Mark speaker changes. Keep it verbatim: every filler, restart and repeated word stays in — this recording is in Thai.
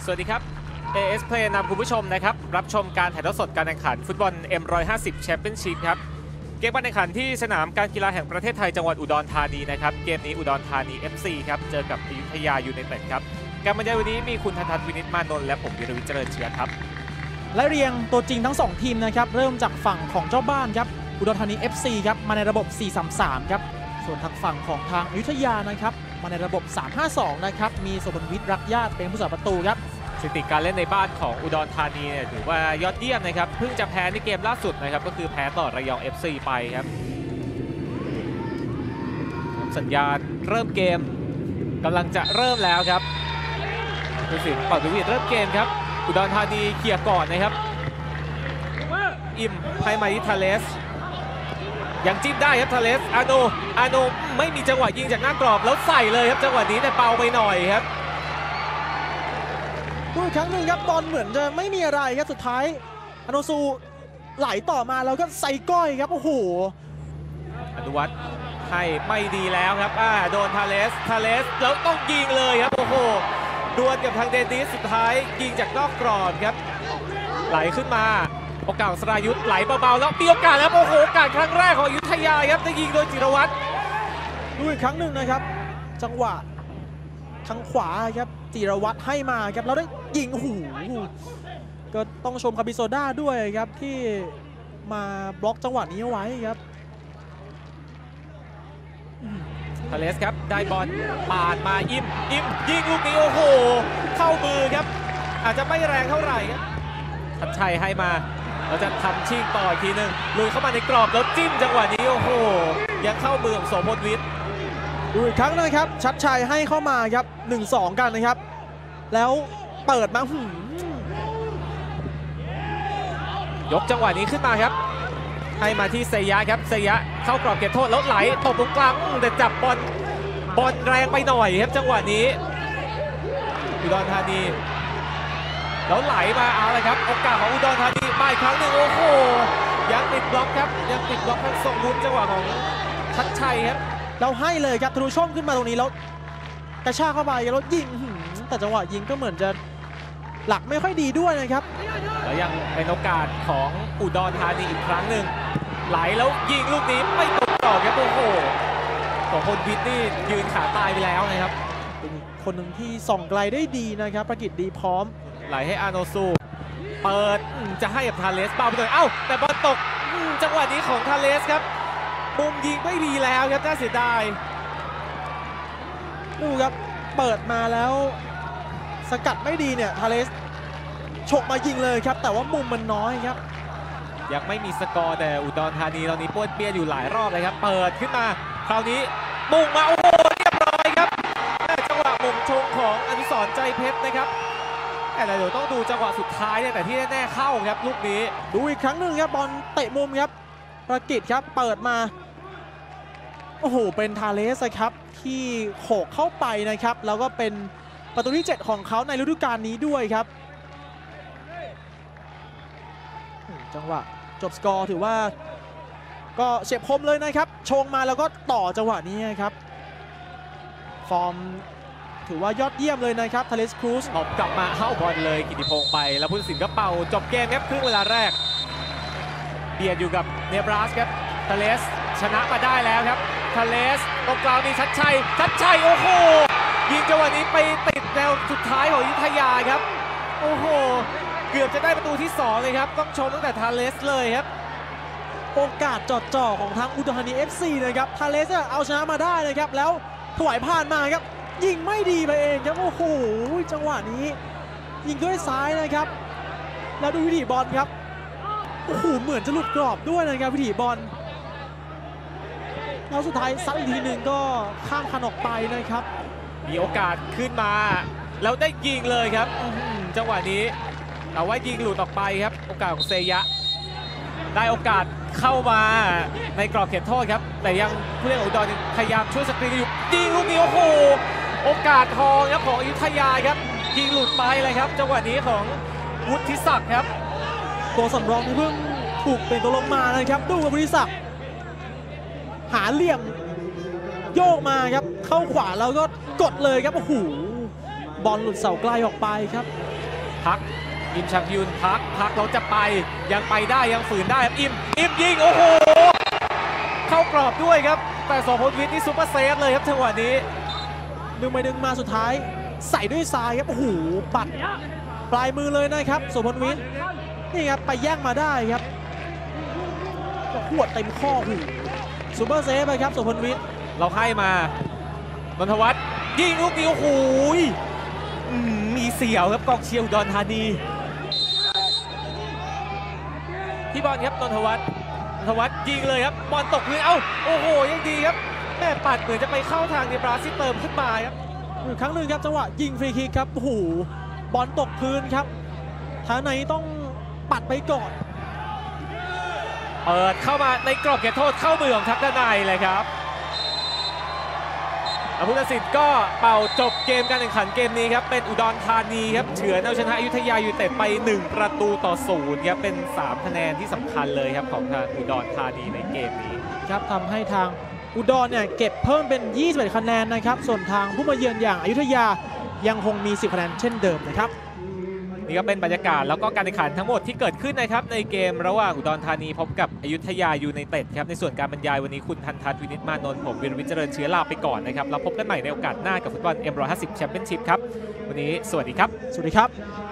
Speaker 1: สวัสดีครับ เอ เอส Play นำคุณผู้ชมนะครับรับชมการถ่ายทอดสดการแข่งขันฟุตบอล เอ็ม หนึ่งร้อยห้าสิบ Championship ครับเกมการแข่งขันที่สนามการกีฬาแห่งประเทศไทยจังหวัดอุดรธานีนะครับเกมนี้อุดรธานี เอฟ ซี ครับเจอกับอยุธยายูไนเต็ดครับการบรรยายวันนี้มีคุณทันทัศน์วินิจมานนท์และผมวิรวิทย์เจริญเชื้อครับ
Speaker 2: และเรียงตัวจริงทั้งสองทีมนะครับเริ่มจากฝั่งของเจ้าบ้านครับอุดรธานี เอฟ ซี ครับมาในระบบ สี่ สาม สาม ครับส่วนทางฝั่งของทางอยุธยานะครับมาในระบบ สาม ห้า สอง นะครับมีสมบัติวิทย์รักญาติเป็นผู้สาประตูครับ
Speaker 1: สถิติการเล่นในบ้านของอุดรธานีเนี่ยถือว่ายอดเยี่ยมนะครับเพิ่งจะแพ้ในเกมล่าสุดนะครับก็คือแพ้ต่อระยอง เอฟ ซี ไปครับสัญญาณเริ่มเกมกำลังจะเริ่มแล้วครับผู้สินเป่าวิทย์เริ่มเกมครับอุดรธานีเคลียร์ก่อนนะครับอิมไพมาริทาเลสยังจิ้มได้ครับทาเลสอาโนอาโนไม่มีจังหวะยิงจากหน้ากรอบแล้วใส่เลยครับจังหวะนี้แต่เบาไปหน่อยครับ
Speaker 2: ดูอีกครั้งหนึ่งครับบอลเหมือนจะไม่มีอะไรครับสุดท้ายอโนซูไหลต่อมาแล้วก็ใส่ก้อยครับโอ้โห
Speaker 1: อนุวัฒน์ให้ไม่ดีแล้วครับอ่าโดนทาเลสทาเลสแล้วต้องยิงเลยครับโอ้โหดวลกับทางเดนิสสุดท้ายยิงจากนอกกรอบครับไหลขึ้นมาโอกาสสรายุทธไหลเบาๆแล้วมีโอกาสแล้วโอ้โหโอกาสครั้งแรกของอยุธยาครับจะยิงโดยจิรวัตร
Speaker 2: ดูอีกครั้งหนึ่งนะครับจังหวะทางขวาครับจิรวัตรให้มาครับแล้วได้ยิงหูก็ต้องชมคาบิโซด้าด้วยครับที่มาบล็อกจังหวะนี้เอาไว้ครับ
Speaker 1: ทาเลสครับได้บอลปาดมาอิมอิมยิงลูกนี้โอ้โหเข้ามือครับอาจจะไม่แรงเท่าไหร่ครับทัชชัยให้มาเราจะทำชิงต่ออีกทีหนึ่งลุยเข้ามาในกรอบแล้วจิ้มจังหวะนี้โอ้โหยังเข้ามือของโสพลวิทย์
Speaker 2: ดูอีกครั้งนะครับชัดชัยให้เข้ามาครับ หนึ่งสอง กันนะครับแล้วเปิดมาย
Speaker 1: กจังหวะนี้ขึ้นมาครับให้มาที่เซยะครับเซยะเข้ากรอบเก็บโทษแล้วไหลตกตรงกลางแต่จับบอลบอลแรงไปหน่อยครับจังหวะนี้อุดรธานีแล้วไหลมาเอาเลยครับโอกาสของอุดรธานีมาอีกครั้งหนึ่งโอ้โหยังติดบล็อกครับยังติดบล็อกทั้งสองลูกจังหวะของทัชชัยครับ
Speaker 2: เราให้เลยครับทะลุช่องขึ้นมาตรงนี้แล้วกระชากเข้าไปแล้วยิงแต่จังหวะยิงก็เหมือนจะหลักไม่ค่อยดีด้วยนะครับ
Speaker 1: แล้วยังเป็นโอกาสของอุดรธานีอีกครั้งหนึ่งไหลแล้วยิงลูกนี้ไม่ตรงต่อครับโอ้โหของคนวิทย์นี่ยืนขาตายไปแล้วนะครับ
Speaker 2: เป็นคนหนึ่งที่ส่องไกลได้ดีนะครับประกิตดีพร้อม
Speaker 1: ไหลให้อาโนซูเปิดจะให้กับทาเลสเบาไปหน่อยเอ้าแต่บอลตกจังหวะนี้ของทาเลสครับมุมยิงไม่ดีแล้วครับน่าเสียดาย
Speaker 2: ดูครับเปิดมาแล้วสกัดไม่ดีเนี่ยทาเลสฉกมายิงเลยครับแต่ว่ามุมมันน้อยครับ
Speaker 1: ยังไม่มีสกอร์แต่อุดรธานีตอนนี้ป้วนเปี้ยนอยู่หลายรอบเลยครับเปิดขึ้นมาคราวนี้มุ่งมาโอ้โหเรียบร้อยครับจังหวะมุมชงของอนุสรณ์ใจเพชรนะครับแต่เดี๋ยวต้องดูจังหวะสุดท้ายเนี่ยแต่ที่แน่ๆเข้าครับลูกนี้
Speaker 2: ดูอีกครั้งหนึ่งครับบอลเตะมุมครับประกิตครับเปิดมาโอ้โหเป็นทาเลสครับที่โขกเข้าไปนะครับแล้วก็เป็นประตูที่เจ็ดของเขาในฤดูกาลนี้ด้วยครับจังหวะจบสกอร์ถือว่าก็เฉียบคมเลยนะครับชงมาแล้วก็ต่อจังหวะนี้ครับฟอร์มถือว่ายอดเยี่ยมเลยนะครับทาเลสครูซ
Speaker 1: ออกกลับมาเข้าบอลเลยกิติพงษ์ไปแล้วผู้ตัดสินก็เป่าจบเกมครับครึ่งเวลาแรกเบียดอยู่กับเนบรัสครับทาเลสชนะมาได้แล้วครับทาเลสตรงกลางมีชัดชัยชัดชัยโอ้โหยิงจังหวะนี้ไปติดแนวสุดท้ายของอยุธยาครับโอ้โหเกือบจะได้ประตูที่สองเลยครับต้องชมตั้งแต่ทาเลสเลยครับ
Speaker 2: โอกาสจอดจ่อของทางอุดรธานี เอฟ ซี นะครับทาเลสเอาชนะมาได้นะครับแล้วถวายผ่านมาครับยิงไม่ดีไปเองครับโอ้โหจังหวะนี้ยิงด้วยซ้ายนะครับแล้วดูวิถีบอลครับโอ้โหเหมือนจะหลุดกรอบด้วยนะครับวิถีบอลแล้วสุดท้ายซัดอีกทีหนึ่งก็ข้ามคันออกไปนะครับ
Speaker 1: มีโอกาสขึ้นมาแล้วได้ยิงเลยครับจังหวะนี้แต่ว่ายิงหลุดออกไปครับโอกาสของเซยะได้โอกาสเข้ามาในกรอบเขตโทษครับแต่ยังผู้เล่นของอุดรพยายามช่วยสกรีนอยู่ยิงลูกนี้โอ้โหโอกาสทองครับของอยุธยาครับยิงหลุดไปเลยครับจังหวะนี้ของวุฒิศักดิ์ครับ
Speaker 2: ตัวสำรองที่เพิ่งถูกเป็นตัวลงมานะครับดูกับวุฒิศักดิ์หาเหลี่ยมโยกมาครับเข้าขวาแล้วก็กดเลยครับโอ้โหบอลหลุดเสาไกลออกไปครับ
Speaker 1: พักอิมชังยุนพักพักเราจะไปยังไปได้ยังฝืนได้ครับอิมอิมยิงโอ้โหเข้ากรอบด้วยครับแต่โสพลวิทย์นี่ซุปเปอร์เซฟเลยครับจังหวะนี้
Speaker 2: ดึงไปดึงมาสุดท้ายใส่ด้วยซ้ายครับโอ้โหปัดปลายมือเลยนะครับโสพลวิทย์นี่ครับไปแย่งมาได้ครับหัวเต็มข้อหูซุปเปอร์เซฟไปครับโสพลวิทย์
Speaker 1: เราให้มานนทวัฒน์ยิงลูกนี้โอ้โหมีเสียวครับกองเชียร์อุดรธานีพี่บอลครับนนทวัฒน์นนทวัฒน์ยิงเลยครับบอลตกพื้นเอ้าโอ้โหยังดีครับแม่ปัดเหมือนจะไปเข้าทางในบราซิลเติมขึ้นมาครับ
Speaker 2: อีกครั้งหนึ่งครับจังหวะยิงฟรีคิกครับโอ้โหบอลตกพื้นครับทางไหนต้องปัดไปก่อน
Speaker 1: เปิดเข้ามาในกรอบเขตโทษเข้ามือของทักษะนายเลยครับผู้ตัดสินก็เป่าจบเกมการแข่งขันเกมนี้ครับเป็นอุดรธานีครับเฉือนเอาชนะอยุธยายูไนเต็ดไปหนึ่งประตูต่อศูนย์ครับเป็นสามคะแนนที่สำคัญเลยครับของทางอุดรธานีในเกมนี้
Speaker 2: ครับทำให้ทางอุดรเนี่ยเก็บเพิ่มเป็นยี่สิบเอ็ดคะแนนนะครับส่วนทางผู้มาเยือนอย่างอยุธยายังคงมีสิบคะแนนเช่นเดิมนะครับ
Speaker 1: นี่ก็เป็นบรรยากาศแล้วก็การแข่งขันทั้งหมดที่เกิดขึ้นนะครับในเกมระหว่างอุดรธานีพบกับอยุธยายูไนเต็ดครับในส่วนการบรรยายวันนี้คุณทันทัศน์วินิจมานนท์ผมวิรวิทย์เจริญเชื้อลาไปก่อนนะครับแล้วพบกันใหม่ในโอกาสหน้ากับฟุตบอล เอ็ม หนึ่งร้อยห้าสิบ แชมเปี้ยนชิพครับวันนี้สวัสดีครับ
Speaker 2: สวัสดีครับ